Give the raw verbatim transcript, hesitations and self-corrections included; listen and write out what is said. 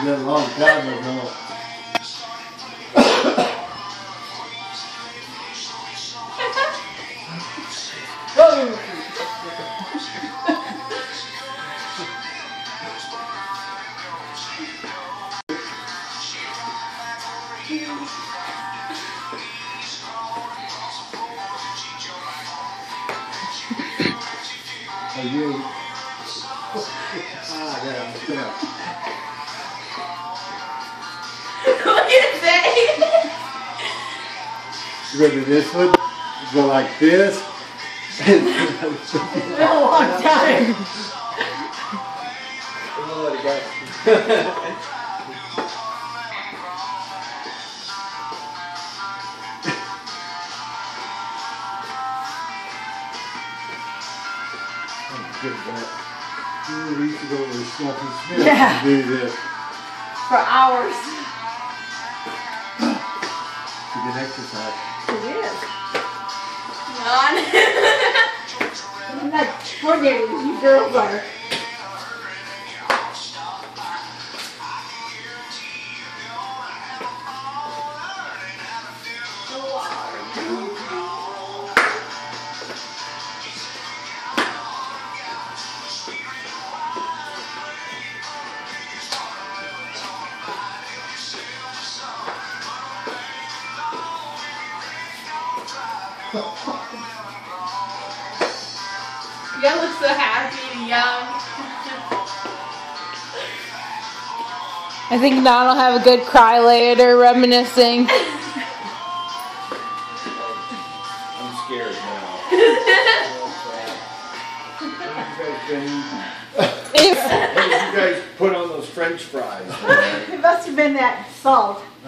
a long time ago. Are you? Ah, yeah, yeah. What did you say? You ready for this one? Go like this. It's been a long time. We'll let it go. Good that. We used to go to Snuffy Smith Yeah. and do this. For hours. To get exercise. It is. None. I'm not coordinating with you girls are. You guys look so happy and young. I think Don will have a good cry later, reminiscing. I'm scared now. If What did you guys put on those French fries? It must have been that salt.